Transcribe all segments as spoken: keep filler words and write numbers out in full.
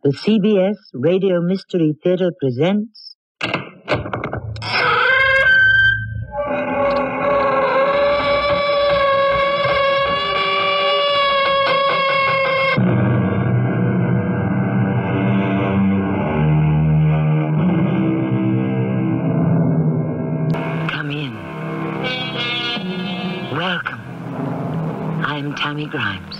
The C B S Radio Mystery Theater presents... Come in. Welcome. I'm Tammy Grimes.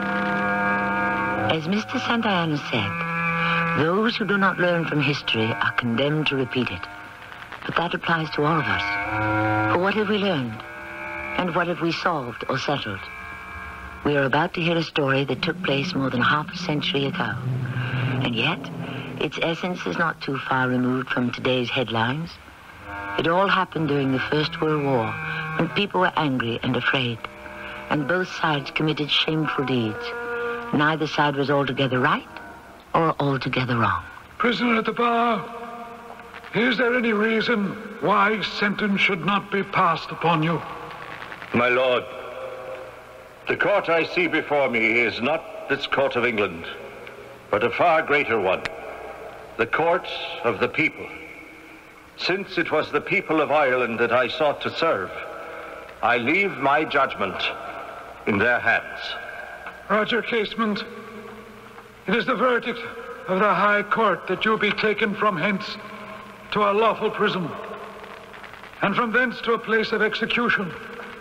As Mister Santayana said, those who do not learn from history are condemned to repeat it. But that applies to all of us. For what have we learned? And what have we solved or settled? We are about to hear a story that took place more than half a century ago. And yet, its essence is not too far removed from today's headlines. It all happened during the First World War, when people were angry and afraid, and both sides committed shameful deeds. Neither side was altogether right or altogether wrong. Prisoner at the bar, is there any reason why sentence should not be passed upon you? My lord, the court I see before me is not this court of England, but a far greater one, the court of the people. Since it was the people of Ireland that I sought to serve, I leave my judgment in their hands. Roger Casement, it is the verdict of the High Court that you be taken from hence to a lawful prison, and from thence to a place of execution,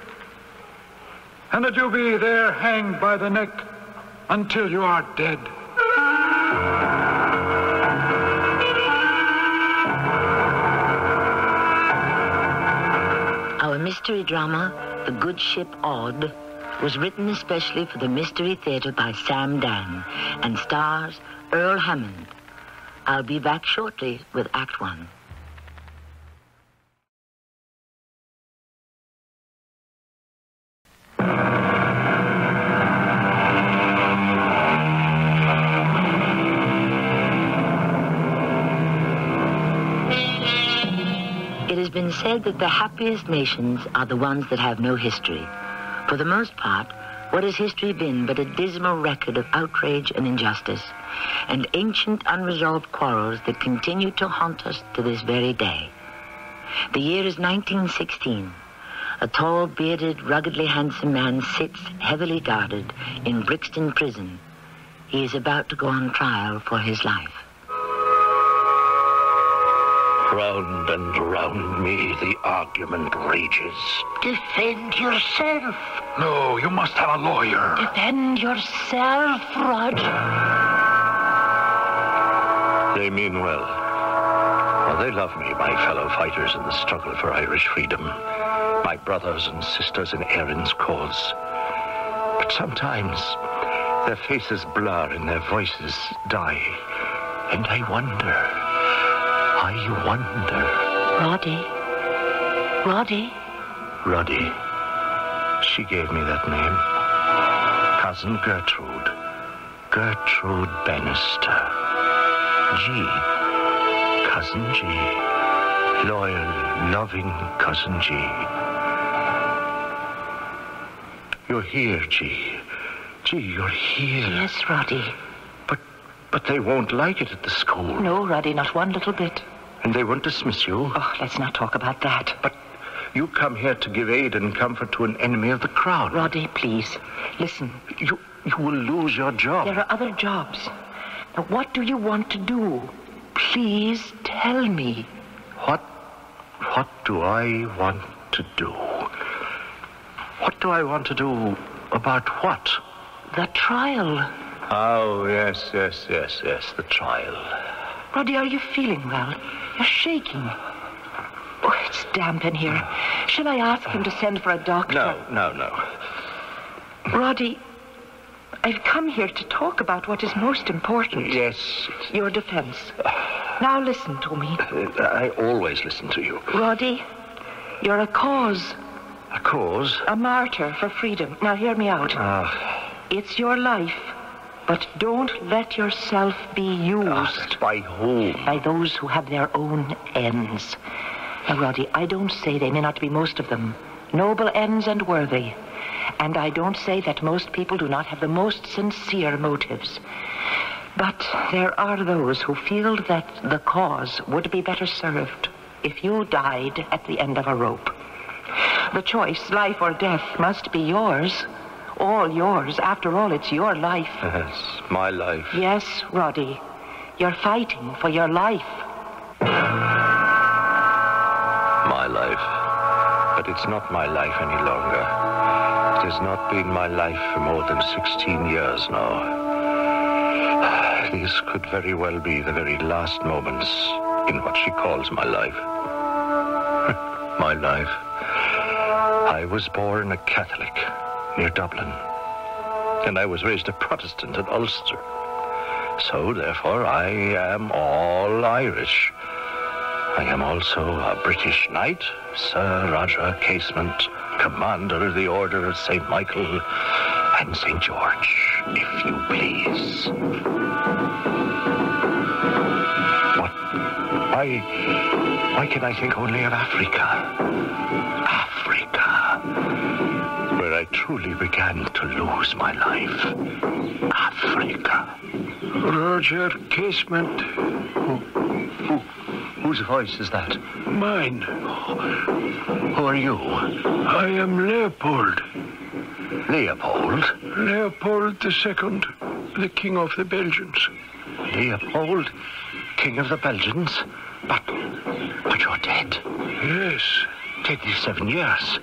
and that you be there hanged by the neck until you are dead. Our mystery drama, The Good Ship Odd, was written especially for the Mystery Theater by Sam Dan and stars Earl Hammond. I'll be back shortly with Act One. It has been said that the happiest nations are the ones that have no history. For the most part, what has history been but a dismal record of outrage and injustice, and ancient unresolved quarrels that continue to haunt us to this very day? The year is nineteen sixteen. A tall, bearded, ruggedly handsome man sits, heavily guarded, in Brixton Prison. He is about to go on trial for his life. Round and round me the argument rages. Defend yourself. No, you must have a lawyer. Defend yourself, Roger. They mean well. Well, they love me, my fellow fighters in the struggle for Irish freedom, my brothers and sisters in Erin's cause. But sometimes their faces blur and their voices die, and I wonder... I wonder. Roddy. Roddy? Roddy. She gave me that name. Cousin Gertrude. Gertrude Bannister. G. Cousin G. Loyal, loving Cousin G. You're here, G. G, you're here. Yes, Roddy. But, but they won't like it at the school. No, Roddy, not one little bit. And they won't dismiss you? Oh, let's not talk about that. But you come here to give aid and comfort to an enemy of the crown. Roddy, please, listen. You, you will lose your job. There are other jobs. Now, what do you want to do? Please tell me. What, what do I want to do? What do I want to do about what? The trial. Oh, yes, yes, yes, yes, the trial. Roddy, are you feeling well? You're shaking. Oh, it's damp in here. Shall I ask him to send for a doctor? No, no, no. Roddy, I've come here to talk about what is most important. Yes. Your defense. Now listen to me. I always listen to you. Roddy, you're a cause. A cause? A martyr for freedom. Now hear me out. Ah. It's your life. But don't let yourself be used. Oh, by whom? By those who have their own ends. Now, Roddy, I don't say they may not be most of them noble ends and worthy. And I don't say that most people do not have the most sincere motives. But there are those who feel that the cause would be better served if you died at the end of a rope. The choice, life or death, must be yours. All yours. After all, it's your life. Yes, my life. Yes, Roddy. You're fighting for your life. My life. But it's not my life any longer. It has not been my life for more than sixteen years now. These could very well be the very last moments in what she calls my life. My life. I was born a Catholic near Dublin, and I was raised a Protestant in Ulster. So, therefore, I am all Irish. I am also a British knight, Sir Roger Casement, Commander of the Order of Saint Michael and Saint George, if you please. What? Why, why can I think only of Africa? Africa, where I truly began to lose my life. Africa. Roger Casement. Who, who, whose voice is that? Mine. Who are you? I am Leopold. Leopold? Leopold the Second, the King of the Belgians. Leopold, King of the Belgians? But, but you're dead. Yes. Dead these seven years.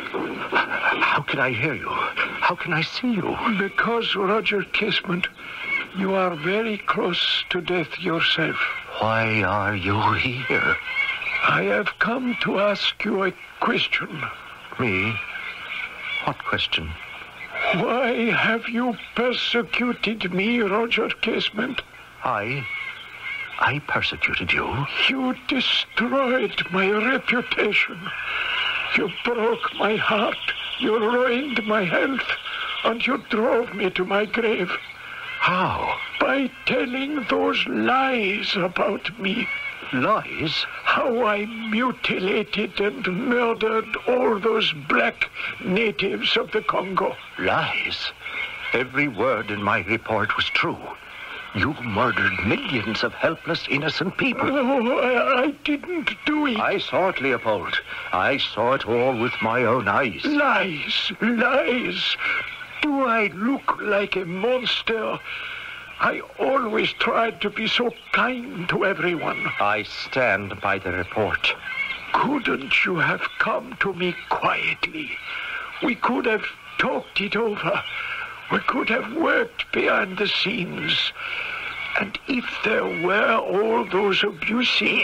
How can I hear you? How can I see you? Because, Roger Casement, you are very close to death yourself. Why are you here? I have come to ask you a question. Me? What question? Why have you persecuted me, Roger Casement? I? I persecuted you? You destroyed my reputation. You broke my heart. You ruined my health. And you drove me to my grave. How? By telling those lies about me. Lies? How I mutilated and murdered all those black natives of the Congo. Lies? Every word in my report was true. You murdered millions of helpless, innocent people. No, I, I didn't do it. I saw it, Leopold. I saw it all with my own eyes. Lies, lies. Do I look like a monster? I always tried to be so kind to everyone. I stand by the report. Couldn't you have come to me quietly? We could have talked it over. We could have worked behind the scenes. And if there were all those abuses,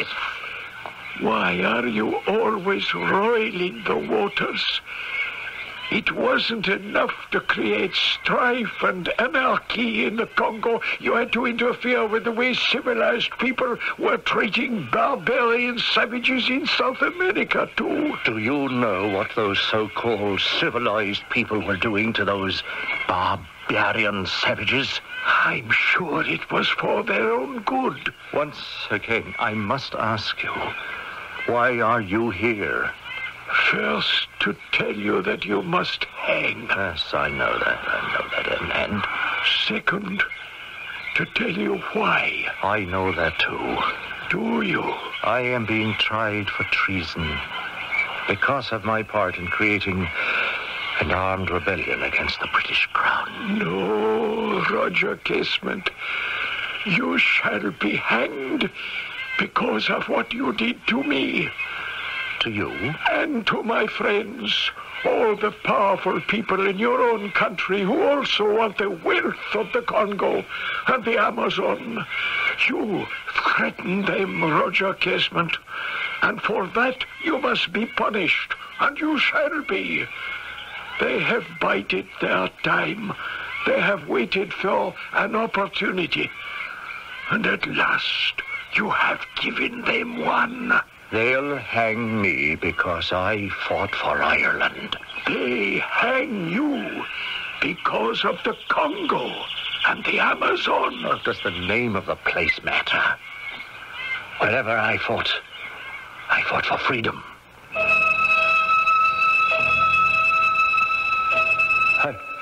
why are you always roiling the waters? It wasn't enough to create strife and anarchy in the Congo. You had to interfere with the way civilized people were treating barbarian savages in South America, too. Do you know what those so-called civilized people were doing to those barbarian savages? I'm sure it was for their own good. Once again, I must ask you, why are you here? First, to tell you that you must hang. Yes, I know that. I know that. And, and second, to tell you why. I know that, too. Do you? I am being tried for treason because of my part in creating an armed rebellion against the British Crown. No, Roger Casement. You shall be hanged because of what you did to me. To you? And to my friends, all the powerful people in your own country who also want the wealth of the Congo and the Amazon. You threaten them, Roger Casement, and for that you must be punished, and you shall be. They have bided their time. They have waited for an opportunity. And at last, you have given them one. They'll hang me because I fought for Ireland. They hang you because of the Congo and the Amazon. What does the name of the place matter? Wherever I fought, I fought for freedom. I,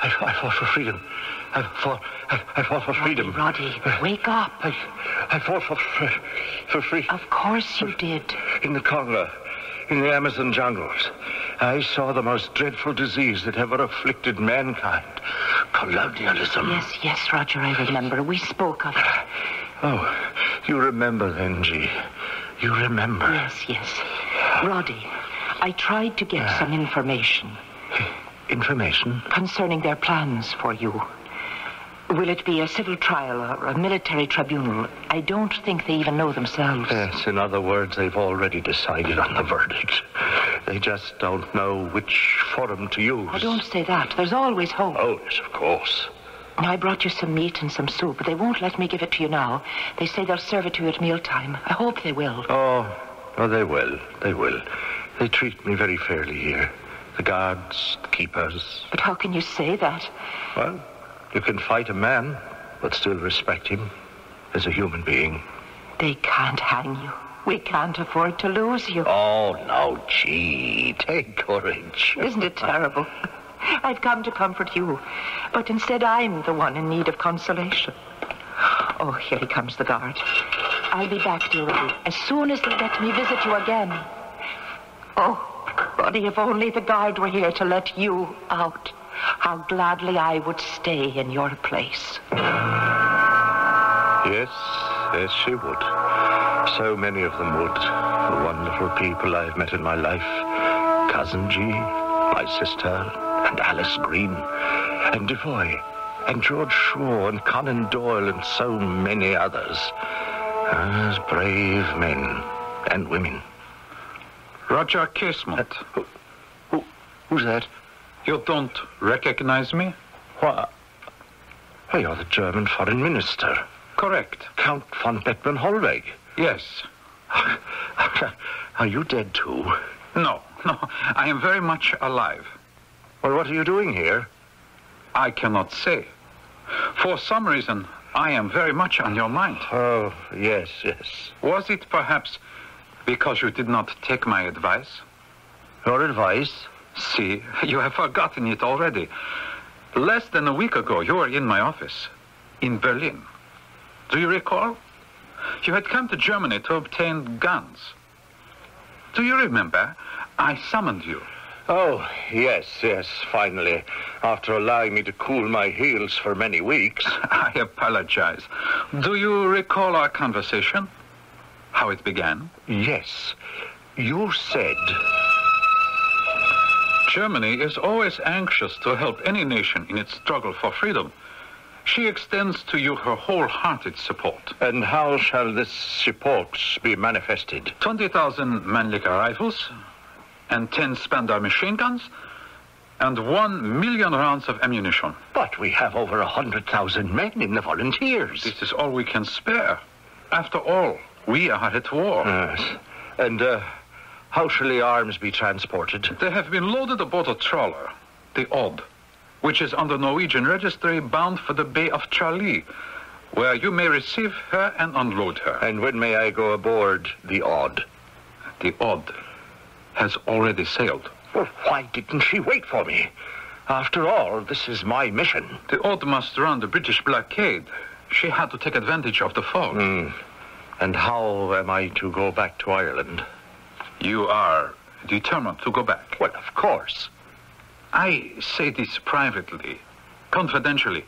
I, I fought for freedom. I fought, I, I fought for freedom. Roddy, Roddy, wake up. I, I fought for, for, for freedom. Of course you did. In the Congo, in the Amazon jungles, I saw the most dreadful disease that ever afflicted mankind. Colonialism. Yes, yes, Roger, I remember. We spoke of it. Oh, you remember then, G. You remember. Yes, yes. Roddy, I tried to get uh, some information. Information? Concerning their plans for you. Will it be a civil trial or a military tribunal? I don't think they even know themselves. Yes, in other words, they've already decided on the verdict. They just don't know which forum to use. Oh, don't say that. There's always hope. Oh, yes, of course. Now, I brought you some meat and some soup, but they won't let me give it to you now. They say they'll serve it to you at mealtime. I hope they will. Oh, oh, they will. They will. They treat me very fairly here. The guards, the keepers. But how can you say that? Well, you can fight a man, but still respect him as a human being. They can't hang you. We can't afford to lose you. Oh, no, gee. Take courage. Isn't it terrible? I've come to comfort you, but instead I'm the one in need of consolation. Oh, here he comes, the guard. I'll be back, dear Roddy, as soon as they let me visit you again. Oh, Roddy, if only the guard were here to let you out. How gladly I would stay in your place. Yes, yes, she would. So many of them would. The wonderful people I've met in my life. Cousin G, my sister, and Alice Green, and Defoe, and George Shaw, and Conan Doyle, and so many others. As brave men and women. Roger Casement. Uh, who, who, who's that? You don't recognize me? What? Oh, you're the German foreign minister. Correct. Count von Beckmann Hollweg. Yes. Are you dead too? No, no. I am very much alive. Well, what are you doing here? I cannot say. For some reason, I am very much on your mind. Oh, yes, yes. Was it perhaps because you did not take my advice? Your advice? See, you have forgotten it already. Less than a week ago, you were in my office in Berlin. Do you recall? You had come to Germany to obtain guns. Do you remember? I summoned you. Oh, yes, yes, finally. After allowing me to cool my heels for many weeks. I apologize. Do you recall our conversation? How it began? Yes. You said... Germany is always anxious to help any nation in its struggle for freedom. She extends to you her wholehearted support. And how shall this support be manifested? twenty thousand Mannlicher rifles, and ten Spandau machine guns, and one million rounds of ammunition. But we have over a hundred thousand men in the volunteers. This is all we can spare. After all, we are at war. Yes. And, uh, how shall the arms be transported? They have been loaded aboard a trawler, the Odd, which is on the Norwegian registry bound for the Bay of Charlie, where you may receive her and unload her. And when may I go aboard the Odd? The Odd has already sailed. Well, why didn't she wait for me? After all, this is my mission. The Odd must run the British blockade. She had to take advantage of the fog. Mm. And how am I to go back to Ireland? You are determined to go back? Well, of course. I say this privately, confidentially.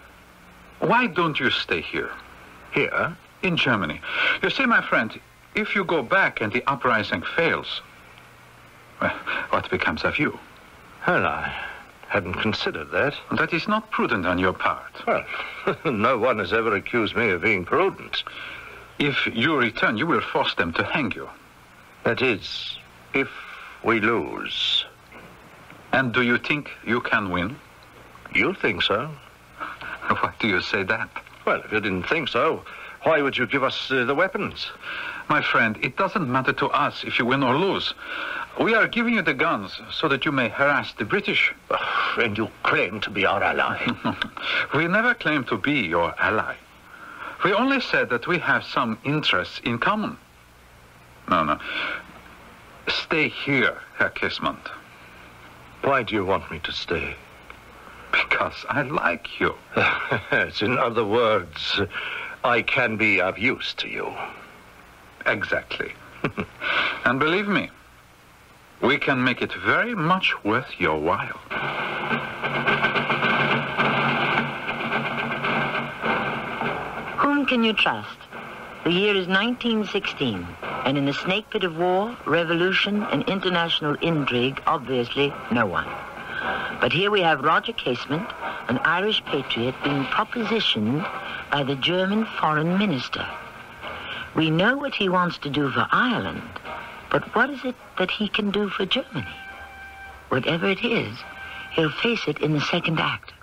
Why don't you stay here? Here? In Germany. You see, my friend, if you go back and the uprising fails, well, what becomes of you? Well, I hadn't considered that. That is not prudent on your part. Well, no one has ever accused me of being prudent. If you return, you will force them to hang you. That is, if we lose. And do you think you can win? You think so? Why do you say that? Well, if you didn't think so, why would you give us uh, the weapons? My friend, it doesn't matter to us if you win or lose. We are giving you the guns so that you may harass the British. Oh, and you claim to be our ally. We never claimed to be your ally. We only said that we have some interests in common. No, no. Stay here, Herr Casement. Why do you want me to stay? Because I like you. Yes, in other words, I can be of use to you. Exactly. And believe me, we can make it very much worth your while. Whom can you trust? The year is nineteen sixteen, and in the snake pit of war, revolution, and international intrigue, obviously, no one. But here we have Roger Casement, an Irish patriot, being propositioned by the German foreign minister. We know what he wants to do for Ireland, but what is it that he can do for Germany? Whatever it is, he'll face it in the second act.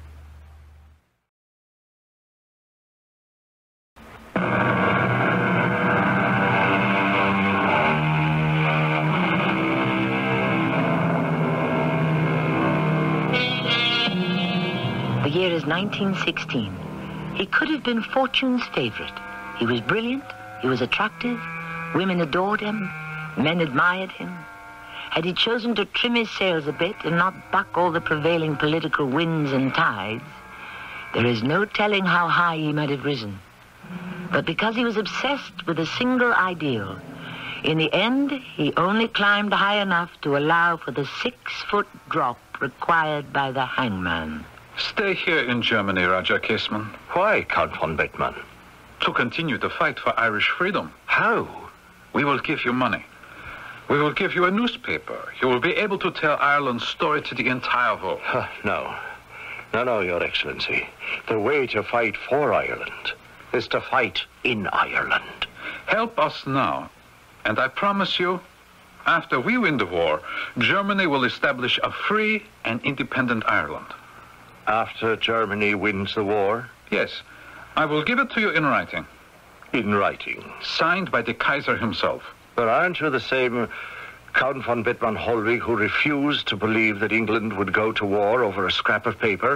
The year is nineteen sixteen. He could have been Fortune's favorite. He was brilliant, he was attractive, women adored him, men admired him. Had he chosen to trim his sails a bit and not buck all the prevailing political winds and tides, there is no telling how high he might have risen. But because he was obsessed with a single ideal, in the end, he only climbed high enough to allow for the six-foot drop required by the hangman. Stay here in Germany, Roger Casement. Why, Count von Bettmann? To continue the fight for Irish freedom. How? We will give you money. We will give you a newspaper. You will be able to tell Ireland's story to the entire world. Uh, no. No, no, Your Excellency. The way to fight for Ireland is to fight in Ireland. Help us now, and I promise you, after we win the war, Germany will establish a free and independent Ireland. After Germany wins the war? Yes. I will give it to you in writing. In writing? Signed by the Kaiser himself. But aren't you the same Count von Bettmann Holwig who refused to believe that England would go to war over a scrap of paper?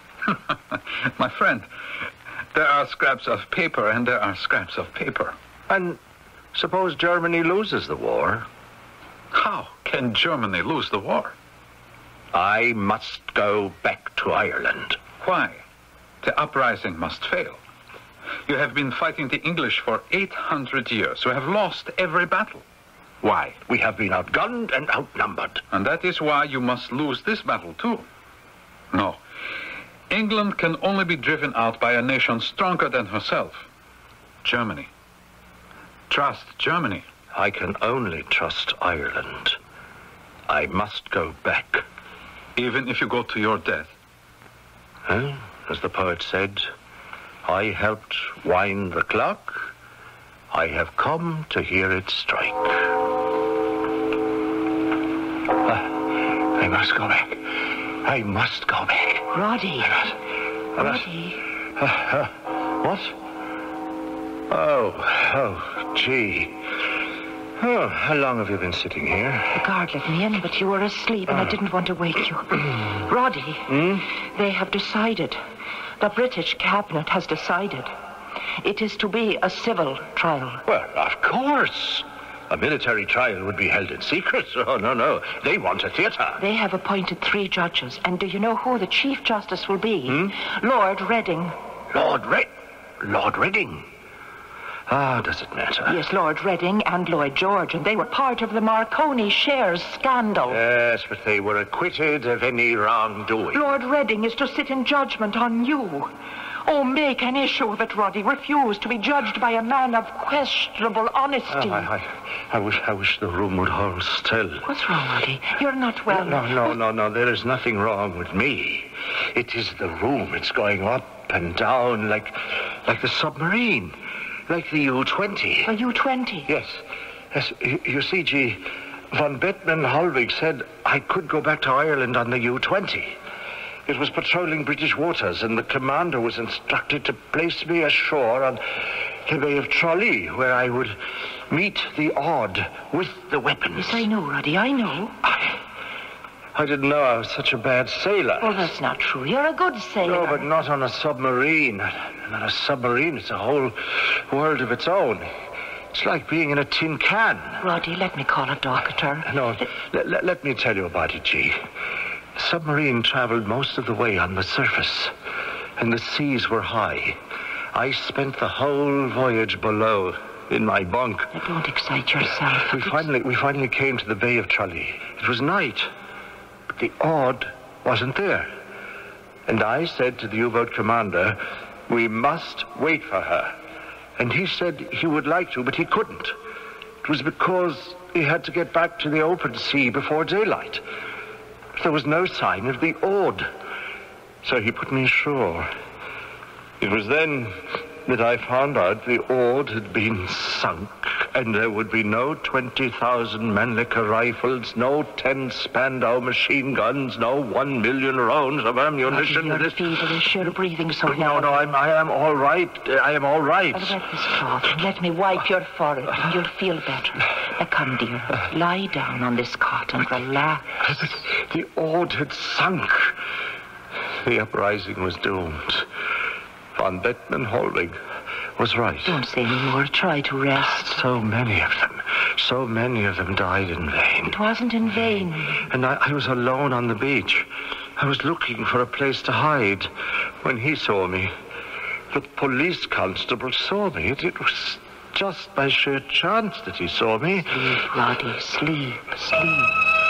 My friend, there are scraps of paper and there are scraps of paper. And suppose Germany loses the war? How can Germany lose the war? I must go back to Ireland. Why? The uprising must fail. You have been fighting the English for eight hundred years. You have lost every battle. Why? We have been outgunned and outnumbered. And that is why you must lose this battle, too. No. England can only be driven out by a nation stronger than herself. Germany. Trust Germany. I can only trust Ireland. I must go back. Even if you go to your death? Well, as the poet said, I helped wind the clock. I have come to hear it strike. Uh, I must go back. I must go back. Roddy. I must. I must. Roddy. Uh, uh, what? Oh, oh, gee. Oh, how long have you been sitting here? The guard let me in, but you were asleep, and I didn't want to wake you. Roddy, Hmm? they have decided. The British cabinet has decided. It is to be a civil trial. Well, of course. A military trial would be held in secret. Oh, no, no. They want a theatre. They have appointed three judges, and do you know who the Chief Justice will be? Hmm? Lord Reading. Lord Red... Lord Reading. Ah, does it matter? Yes, Lord Reading and Lloyd George, and they were part of the Marconi shares scandal. Yes, but they were acquitted of any wrongdoing. Lord Reading is to sit in judgment on you. Oh, make an issue of it, Roddy. Refuse to be judged by a man of questionable honesty. Oh, I, I, I wish I wish the room would hold still. What's wrong, Roddy? You're not well. No, no, no, no. There is nothing wrong with me. It is the room. It's going up and down like, like the submarine. Like the U twenty. A U twenty? Yes. Yes. You, you see, G, von Bettmann Holwig said I could go back to Ireland on the U twenty. It was patrolling British waters, and the commander was instructed to place me ashore on the Bay of Tralee, where I would meet the odd with the weapons. Yes, I know, Roddy, I know. I, I didn't know I was such a bad sailor. Oh, that's not true. You're a good sailor. No, but not on a submarine. Not a submarine. It's a whole world of its own. It's like being in a tin can. Roddy, let me call a doctor. No, let, let, let me tell you about it, G. submarine traveled most of the way on the surface, and the seas were high. I spent the whole voyage below, in my bunk. Now, don't excite yourself. We finally, we finally came to the Bay of Tralee. It was night, but the Ord wasn't there. And I said to the U-boat commander, we must wait for her. And he said he would like to, but he couldn't. It was because he had to get back to the open sea before daylight. There was no sign of the Ord. So he put me ashore. It was then that I found out the Ord had been sunk, and there would be no twenty thousand Mannlicher rifles, no ten Spandau machine guns, no one million rounds of ammunition. You're feverish. You're breathing so heavily. No, no, I'm, I am all right. I am all right. Well, wet this cloth and let me wipe your forehead, and you'll feel better. Now, come, dear. Lie down on this cot and relax. The Ord had sunk. The uprising was doomed. Von Bettman Holding was right. Don't say any more. Try to rest. So many of them. So many of them died in vain. It wasn't in vain. And I, I was alone on the beach. I was looking for a place to hide when he saw me. The police constable saw me. It, it was just by sheer chance that he saw me. Sleep, Roddy. Sleep. Sleep.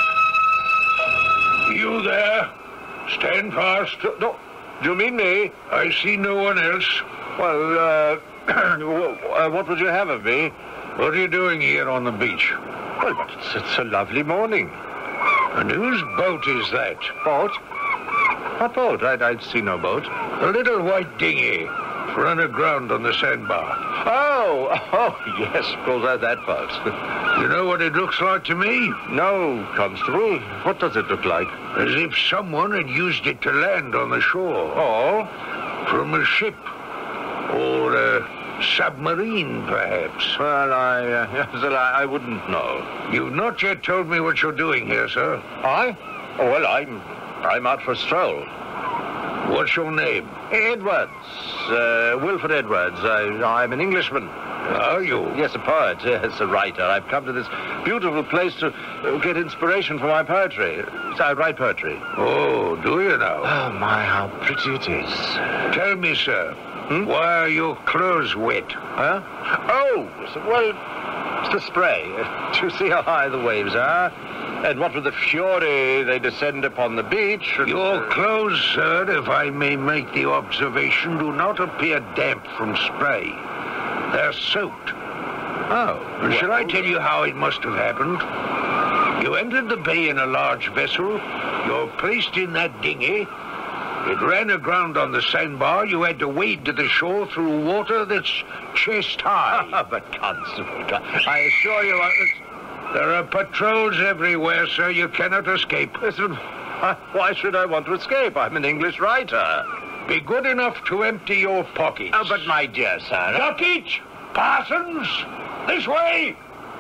You there? Stand fast. No. Do you mean me? I see no one else. Well, uh, uh, what would you have of me? What are you doing here on the beach? Well, it's, it's a lovely morning. And whose boat is that? Boat? What boat? I'd, I'd see no boat. A little white dinghy, run aground on the sandbar. Oh, oh, yes, of course, that, that boat. You know what it looks like to me? No, Constable. What does it look like? As if someone had used it to land on the shore. Oh? From a ship. Or a submarine, perhaps. Well, I, uh, yes, well, I, I wouldn't know. You've not yet told me what you're doing here, sir. I? Oh, well, I'm, I'm out for a stroll. What's your name? Edwards. Uh, Wilfred Edwards. I, I'm an Englishman. Are you? Yes, a poet. Yes, a writer. I've come to this beautiful place to uh, get inspiration for my poetry. I write poetry. Oh, do you now? Oh, my, how pretty it is. Tell me, sir, hmm? why are your clothes wet? Huh? Oh, well, it's the spray. Do you see how high the waves are? And what with the fury they descend upon the beach... And, your clothes, sir, if I may make the observation, do not appear damp from spray. They're soaked. Oh. Well, shall I tell you how it must have happened? You entered the bay in a large vessel. You're placed in that dinghy. It ran aground on the sandbar. You had to wade to the shore through water that's chest high. But, Constable, I assure you... I, there are patrols everywhere, sir. You cannot escape. Listen, why should I want to escape? I'm an English writer. Be good enough to empty your pockets. Oh, but my dear sir... Duckett! Parsons! This way!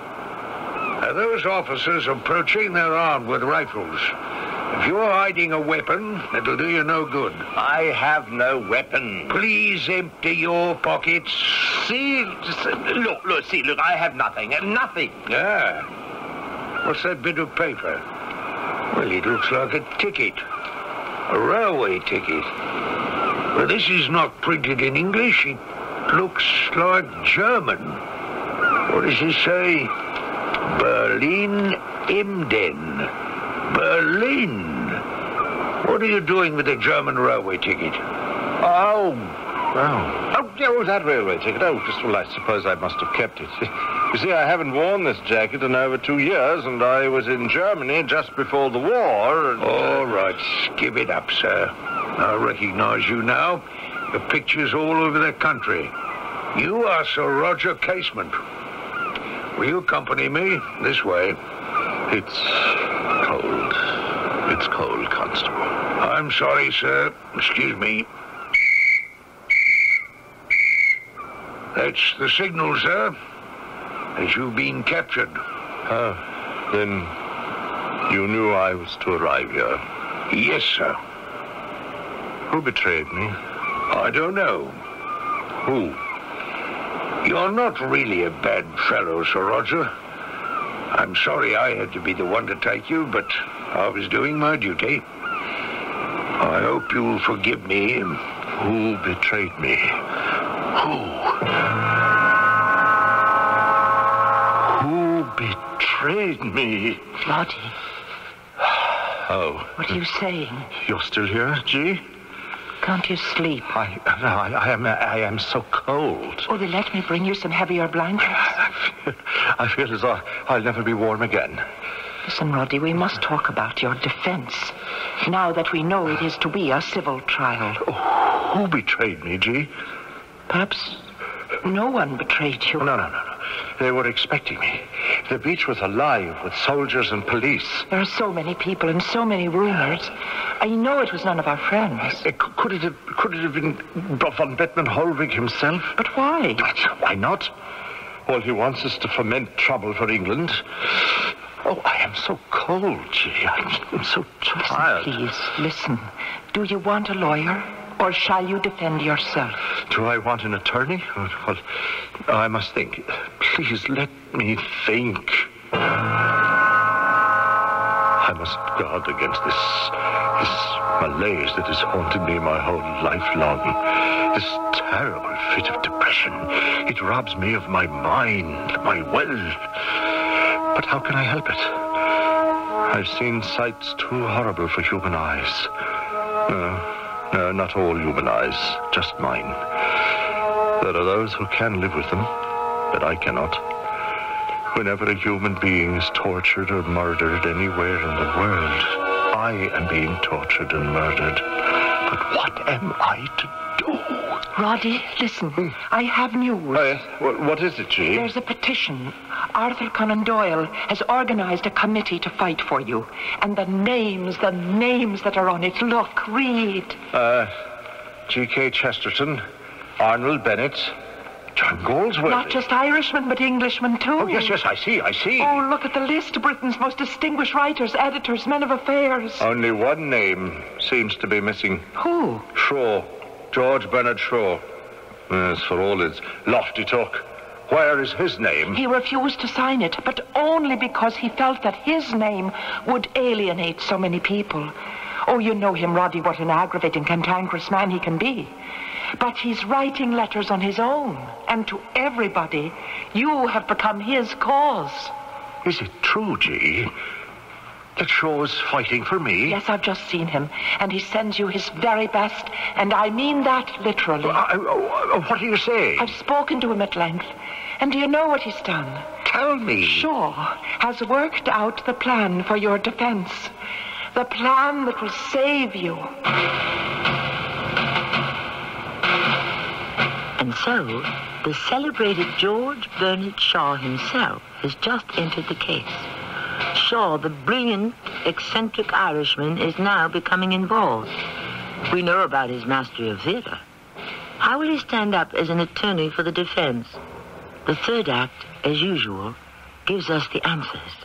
Are those officers approaching? They're armed with rifles. If you're hiding a weapon, it'll do you no good. I have no weapon. Please empty your pockets. See, just, look, look, see, look, I have nothing, nothing. Yeah. What's that bit of paper? Well, it looks like a ticket. A railway ticket. Well, this is not printed in English. It looks like German. What does it say? Berlin Emden. Berlin. What are you doing with the German railway ticket? Oh, oh. Oh, yeah, oh, that railway ticket. Oh, just, well, I suppose I must have kept it. You see, I haven't worn this jacket in over two years, and I was in Germany just before the war. And, all right, give it up, sir. I recognize you now. The picture's all over the country. You are Sir Roger Casement. Will you accompany me this way? It's cold. It's cold, Constable. I'm sorry, sir. Excuse me. That's the signal, sir. As you've been captured. Oh, then you knew I was to arrive here? Yes, sir. Who betrayed me? I don't know. Who? You're not really a bad fellow, Sir Roger. I'm sorry I had to be the one to take you, but I was doing my duty. I hope you'll forgive me. Who betrayed me? Who? Who betrayed me? Roddy. Oh. What are you saying? You're still here, G? Can't you sleep? I, no, I, I am, I am so cold. Oh, then let me bring you some heavier blankets. I feel, I feel as though I'll never be warm again. Listen, Roddy, we must talk about your defense. Now that we know it is to be a civil trial. Oh, who betrayed me, G? Perhaps no one betrayed you. No, no, no, no. They were expecting me. The beach was alive with soldiers and police. There are so many people and so many rumors. I know it was none of our friends. It, could it have, could it have been von Bettman Holvig himself? But why? Why not? All he wants is to foment trouble for England. Oh, I am so cold, G. I'm so tired. Listen, please, listen. Do you want a lawyer, or shall you defend yourself? Do I want an attorney? Well, I must think. Please let me think. I must guard against this, this malaise that has haunted me my whole life long. This terrible fit of depression. It robs me of my mind, my wealth. But how can I help it? I've seen sights too horrible for human eyes. No, no, not all human eyes, just mine. There are those who can live with them, but I cannot. Whenever a human being is tortured or murdered anywhere in the world, I am being tortured and murdered. But what am I to do? Roddy, listen. I have news. Uh, what is it, G? There's a petition. Arthur Conan Doyle has organized a committee to fight for you. And the names, the names that are on it. Look, read. Uh, G K Chesterton, Arnold Bennett, John Goldsworthy. Not just Irishmen, but Englishmen, too. Oh, yes, yes, I see, I see. Oh, look at the list. Britain's most distinguished writers, editors, men of affairs. Only one name seems to be missing. Who? Shaw. George Bernard Shaw. Yes, for all his lofty talk. Where is his name? He refused to sign it, but only because he felt that his name would alienate so many people. Oh, you know him, Roddy, what an aggravating, cantankerous man he can be. But he's writing letters on his own, and to everybody, you have become his cause. Is it true, G, that Shaw is fighting for me? Yes, I've just seen him, and he sends you his very best, and I mean that literally. Uh, uh, what are you saying? I've spoken to him at length, and do you know what he's done? Tell me. Shaw has worked out the plan for your defense, the plan that will save you. And so, the celebrated George Bernard Shaw himself has just entered the case. Shaw, the brilliant, eccentric Irishman, is now becoming involved. We know about his mastery of theatre. How will he stand up as an attorney for the defense? The third act, as usual, gives us the answers.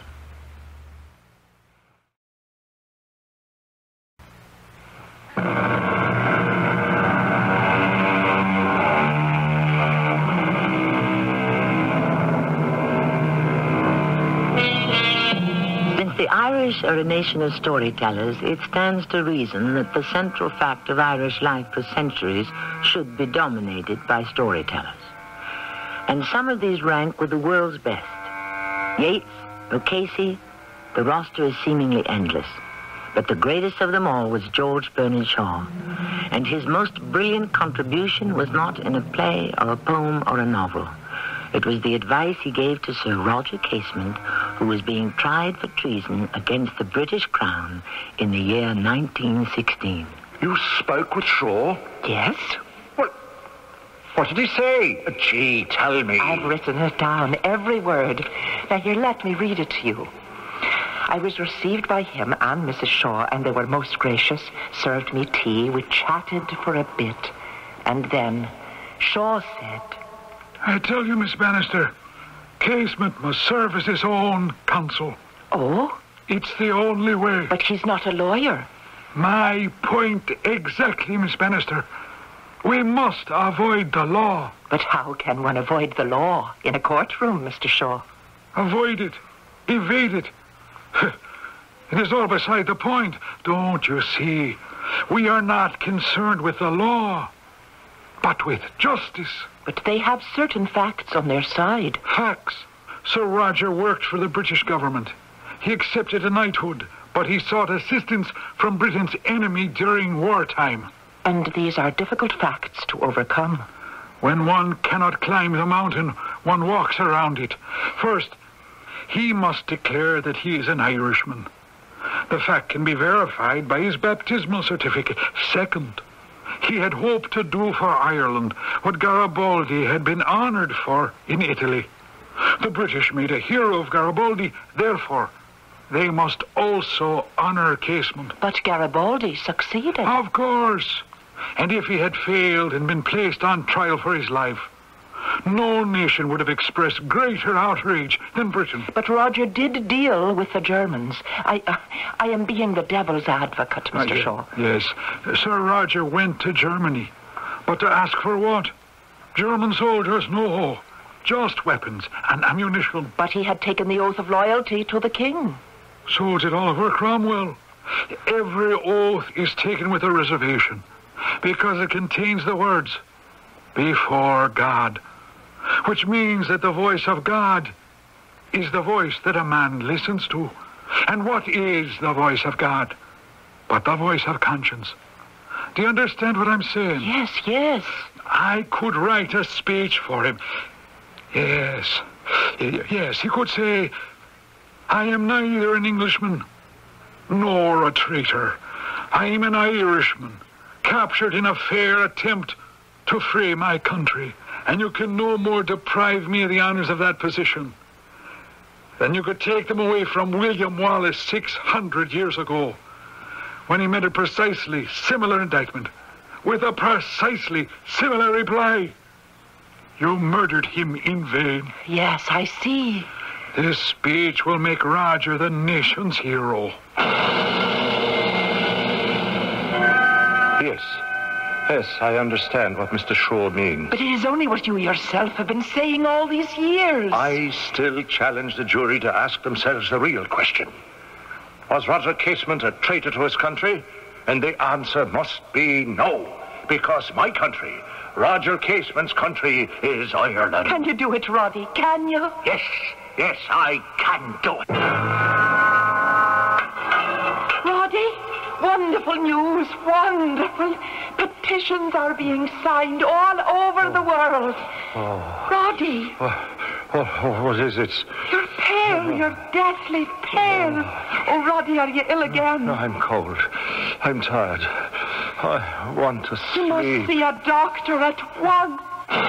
The Irish are a nation of storytellers. It stands to reason that the central fact of Irish life for centuries should be dominated by storytellers. And some of these rank with the world's best. Yeats, O'Casey, the roster is seemingly endless. But the greatest of them all was George Bernard Shaw. And his most brilliant contribution was not in a play or a poem or a novel. It was the advice he gave to Sir Roger Casement, who was being tried for treason against the British Crown in the year nineteen sixteen. You spoke with Shaw? Yes? What? What did he say? Uh, gee, tell me. I've written it down, every word. Now, here, let me read it to you. I was received by him and Missus Shaw, and they were most gracious, served me tea, we chatted for a bit, and then Shaw said... I tell you, Miss Bannister, Casement must serve as his own counsel. Oh? It's the only way. But he's not a lawyer. My point exactly, Miss Bannister. We must avoid the law. But how can one avoid the law in a courtroom, Mister Shaw? Avoid it. Evade it. It is all beside the point. Don't you see? We are not concerned with the law, but with justice. But they have certain facts on their side. Facts. Sir Roger worked for the British government. He accepted a knighthood, but he sought assistance from Britain's enemy during wartime. And these are difficult facts to overcome. When one cannot climb the mountain, one walks around it. First, he must declare that he is an Irishman. The fact can be verified by his baptismal certificate. Second, he had hoped to do for Ireland what Garibaldi had been honored for in Italy. The British made a hero of Garibaldi, therefore, they must also honor Casement. But Garibaldi succeeded. Of course. And if he had failed and been placed on trial for his life, no nation would have expressed greater outrage than Britain. But Roger did deal with the Germans. I uh, I am being the devil's advocate, Mister Uh, Shaw. Yes. Sir Roger went to Germany. But to ask for what? German soldiers? No. Just weapons and ammunition. But he had taken the oath of loyalty to the king. So did Oliver Cromwell. Every oath is taken with a reservation, because it contains the words, before God, which means that the voice of God is the voice that a man listens to. And what is the voice of God but the voice of conscience? Do you understand what I'm saying? Yes, yes. I could write a speech for him. Yes, yes, he could say, I am neither an Englishman nor a traitor. I am an Irishman, captured in a fair attempt to free my country. And you can no more deprive me of the honors of that position than you could take them away from William Wallace six hundred years ago, when he made a precisely similar indictment with a precisely similar reply. You murdered him in vain. Yes, I see. This speech will make Roger the nation's hero. Yes. Yes, I understand what Mister Shaw means. But it is only what you yourself have been saying all these years. I still challenge the jury to ask themselves the real question. Was Roger Casement a traitor to his country? And the answer must be no, because my country, Roger Casement's country, is Ireland. Can you do it, Roddy? Can you? Yes, yes, I can do it. Roddy, wonderful news, wonderful. Petitions are being signed all over the world. Oh. Roddy. Oh, oh, what is it? You're pale, you're deathly pale. Oh, Roddy, are you ill again? No, I'm cold. I'm tired. I want to sleep. You must see a doctor at once.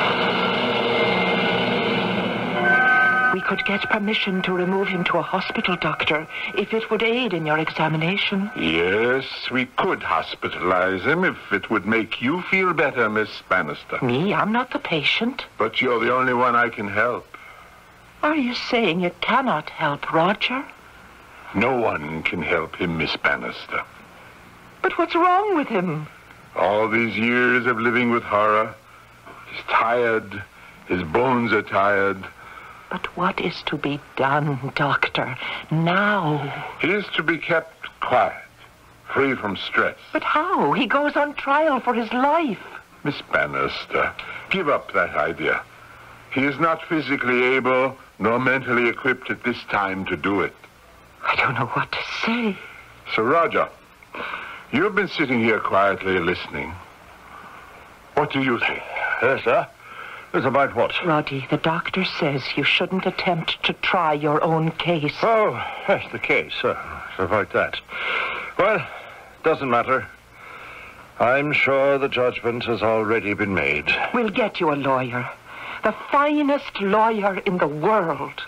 We could get permission to remove him to a hospital, Doctor, if it would aid in your examination. Yes, we could hospitalize him if it would make you feel better, Miss Bannister. Me? I'm not the patient. But you're the only one I can help. Are you saying you cannot help Roger? No one can help him, Miss Bannister. But what's wrong with him? All these years of living with horror. He's tired. His bones are tired. But what is to be done, Doctor, now? He is to be kept quiet, free from stress. But how? He goes on trial for his life. Miss Bannister, give up that idea. He is not physically able nor mentally equipped at this time to do it. I don't know what to say. Sir Roger, you've been sitting here quietly listening. What do you think? Yes, sir. It's about what? Roddy, the doctor says you shouldn't attempt to try your own case. Oh, yes, the case. Uh, it's about that. Well, doesn't matter. I'm sure the judgment has already been made. We'll get you a lawyer. The finest lawyer in the world.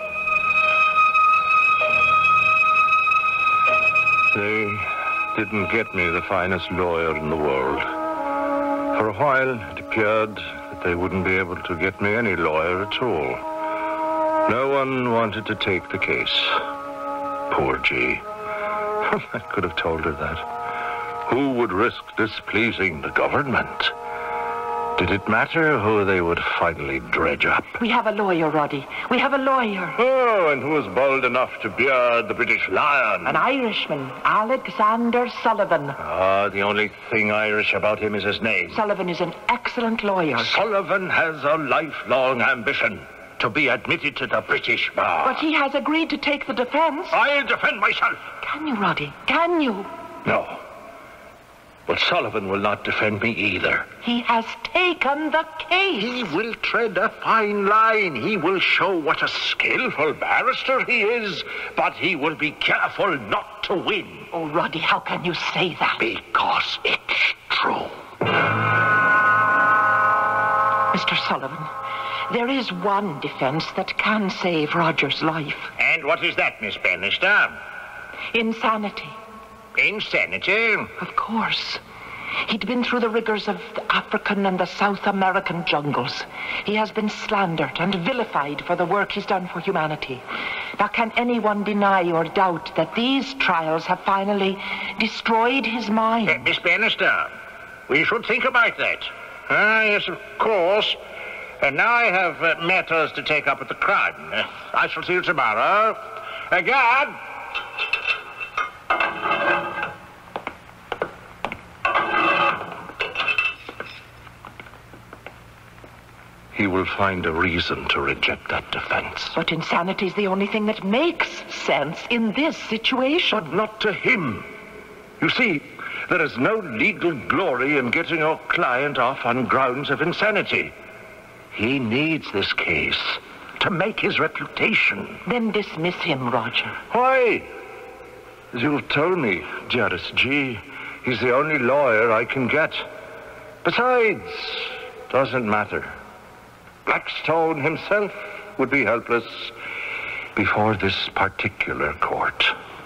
They didn't get me the finest lawyer in the world. For a while, it appeared that they wouldn't be able to get me any lawyer at all. No one wanted to take the case. Poor G. I could have told her that. Who would risk displeasing the government Did it matter who they would finally dredge up? We have a lawyer, Roddy. We have a lawyer. Oh, and who was bold enough to beard the British lion? An Irishman, Alexander Sullivan. Ah, the only thing Irish about him is his name. Sullivan is an excellent lawyer. Sullivan has a lifelong ambition to be admitted to the British bar. But he has agreed to take the defense. I'll defend myself. Can you, Roddy? Can you? No. But Sullivan will not defend me either. He has taken the case. He will tread a fine line. He will show what a skillful barrister he is, but he will be careful not to win. Oh, Roddy, how can you say that? Because it's true. Mister Sullivan, there is one defense that can save Roger's life. And what is that, Miss Bannister? Insanity. Insanity? Of course. He'd been through the rigors of the African and the South American jungles. He has been slandered and vilified for the work he's done for humanity. Now, can anyone deny or doubt that these trials have finally destroyed his mind? Uh, Miss Bannister, we should think about that. Ah, yes, of course. And now I have uh, matters to take up with the Crown. Uh, I shall see you tomorrow. Uh, guard! He will find a reason to reject that defense. But insanity is the only thing that makes sense in this situation. But not to him. You see, there is no legal glory in getting your client off on grounds of insanity. He needs this case to make his reputation. Then dismiss him, Roger. Why? As you've told me, dearest G, he's the only lawyer I can get. Besides, doesn't matter. Blackstone himself would be helpless before this particular court.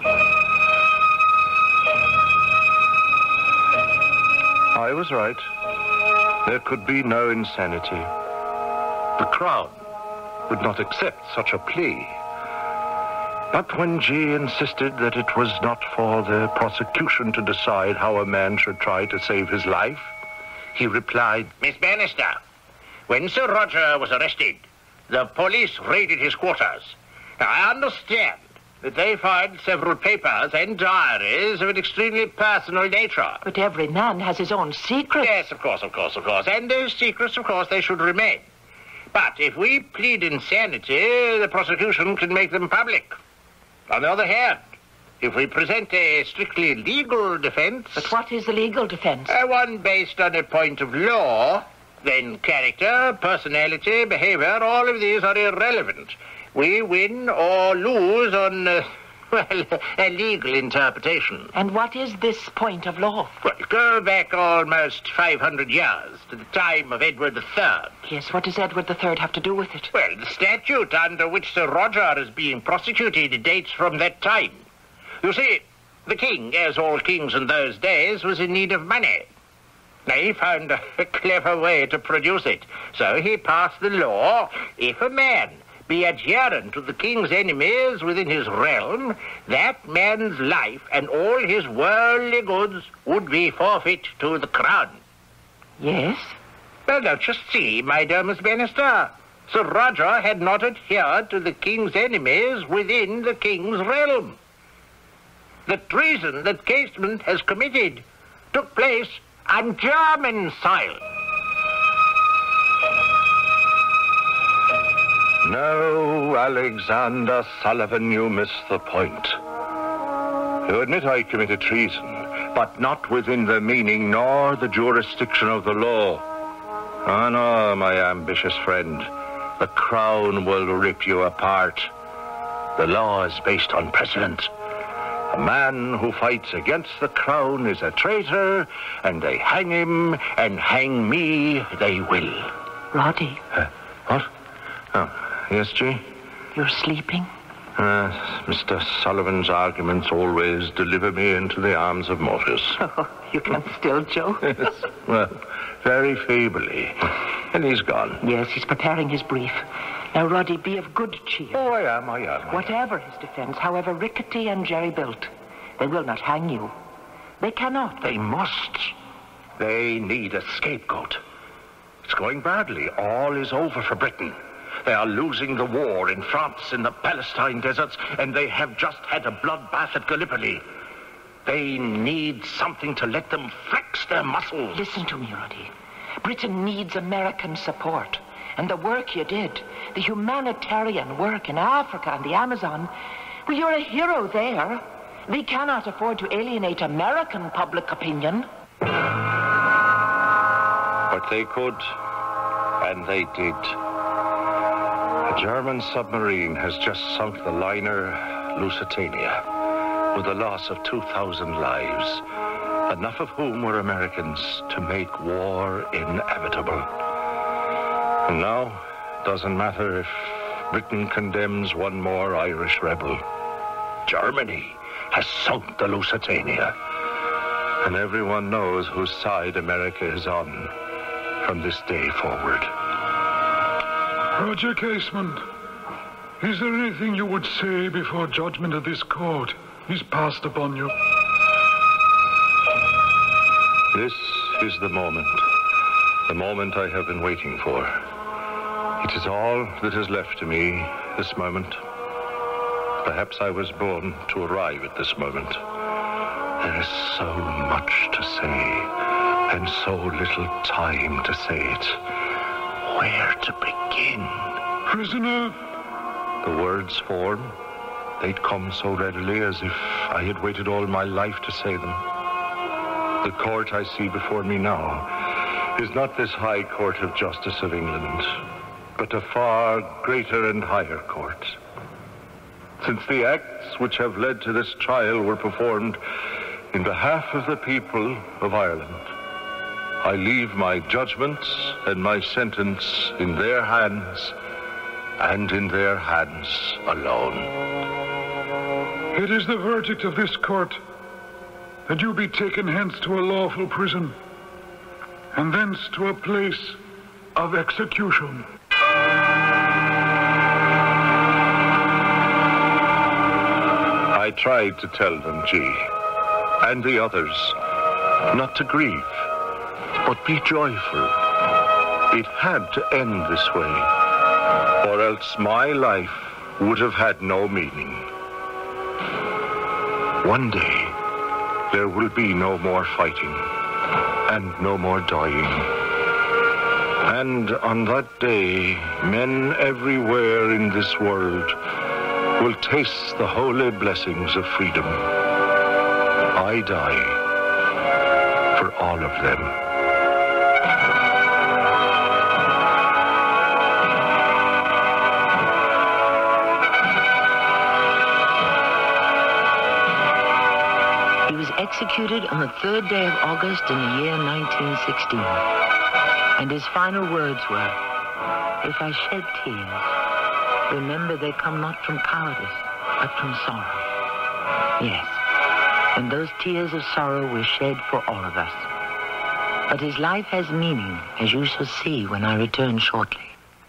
I was right. There could be no insanity. The Crown would not accept such a plea. But when G insisted that it was not for the prosecution to decide how a man should try to save his life, he replied, Miss Bannister, when Sir Roger was arrested, the police raided his quarters. Now, I understand that they found several papers and diaries of an extremely personal nature. But every man has his own secrets. Yes, of course, of course, of course. And those secrets, of course, they should remain. But if we plead insanity, the prosecution can make them public. On the other hand, if we present a strictly legal defense... But what is the legal defense? Uh, one based on a point of law, then character, personality, behavior, all of these are irrelevant. We win or lose on, uh, well, a legal interpretation. And what is this point of law? Well, go back almost five hundred years to the time of Edward the Third. Yes, what does Edward the Third have to do with it? Well, the statute under which Sir Roger is being prosecuted dates from that time. You see, the king, as all kings in those days, was in need of money. Now, he found a, a clever way to produce it. So he passed the law, if a man be adherent to the king's enemies within his realm, that man's life and all his worldly goods would be forfeit to the crown. Yes? Well, now, just see, my dear Miss Bannister. Sir Roger had not adhered to the king's enemies within the king's realm. The treason that Casement has committed took place on German soil. No, Alexander Sullivan, you miss the point. You admit I committed treason, but not within the meaning nor the jurisdiction of the law. Oh, no, my ambitious friend. The crown will rip you apart. The law is based on precedent. A man who fights against the crown is a traitor, and they hang him, and hang me they will. Roddy. Uh, what? Oh, yes, G? You're sleeping? Uh, Mister Sullivan's arguments always deliver me into the arms of Morpheus. Oh, you can still joke. Yes, well, very feebly. And he's gone. Yes, he's preparing his brief. Now, Roddy, be of good cheer. Oh, I am, I am. I Whatever his defense, however rickety and jerry-built, they will not hang you. They cannot. They must. They need a scapegoat. It's going badly. All is over for Britain. They are losing the war in France, in the Palestine deserts, and they have just had a bloodbath at Gallipoli. They need something to let them flex their muscles. Listen to me, Roddy. Britain needs American support. And the work you did, the humanitarian work in Africa and the Amazon, well, you're a hero there. They cannot afford to alienate American public opinion. But they could, and they did. A German submarine has just sunk the liner Lusitania, with the loss of two thousand lives, enough of whom were Americans to make war inevitable. And now, it doesn't matter if Britain condemns one more Irish rebel. Germany has sunk the Lusitania, and everyone knows whose side America is on from this day forward. Roger Casement, is there anything you would say before judgment of this court is passed upon you? This is the moment, the moment I have been waiting for. It is all that is left to me, this moment. Perhaps I was born to arrive at this moment. There is so much to say, and so little time to say it. Where to begin? Prisoner? The words form. They'd come so readily, as if I had waited all my life to say them. The court I see before me now is not this high court of justice of England, but a far greater and higher court. Since the acts which have led to this trial were performed in behalf of the people of Ireland, I leave my judgments and my sentence in their hands, and in their hands alone. It is the verdict of this court that you be taken hence to a lawful prison, and thence to a place of execution. I tried to tell them, G, and the others, not to grieve, but be joyful. It had to end this way, or else my life would have had no meaning. One day, there will be no more fighting, and no more dying. And on that day, men everywhere in this world will taste the holy blessings of freedom. I die for all of them. He was executed on the third day of August in the year nineteen sixteen. And his final words were, "If I shed tears, remember they come not from cowardice, but from sorrow." Yes, and those tears of sorrow were shed for all of us. But his life has meaning, as you shall see when I return shortly.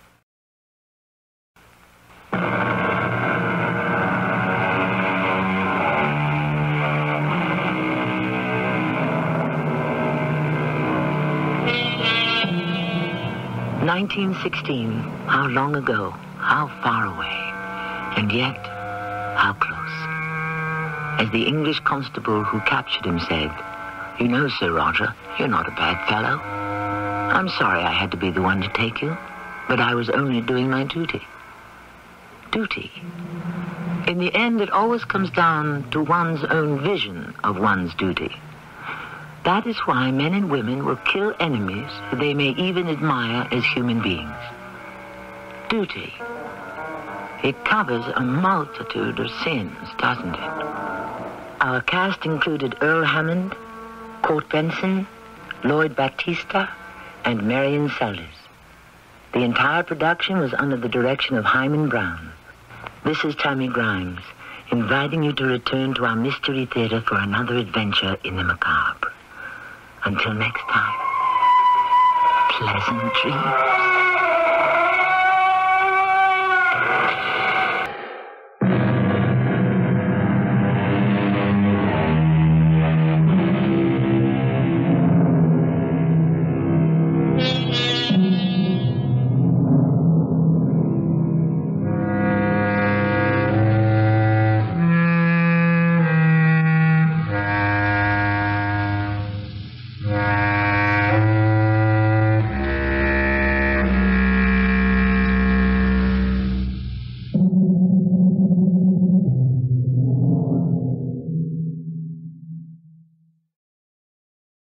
nineteen sixteen, how long ago, how far away, and yet, how close. As the English constable who captured him said, "You know, Sir Roger, you're not a bad fellow. I'm sorry I had to be the one to take you, but I was only doing my duty." Duty. In the end, it always comes down to one's own vision of one's duty. That is why men and women will kill enemies who they may even admire as human beings. Duty. It covers a multitude of sins, doesn't it? Our cast included Earl Hammond, Court Benson, Lloyd Battista, and Marion Seldes. The entire production was under the direction of Hyman Brown. This is Tammy Grimes, inviting you to return to our Mystery Theater for another adventure in the macabre. Until next time, pleasant dreams.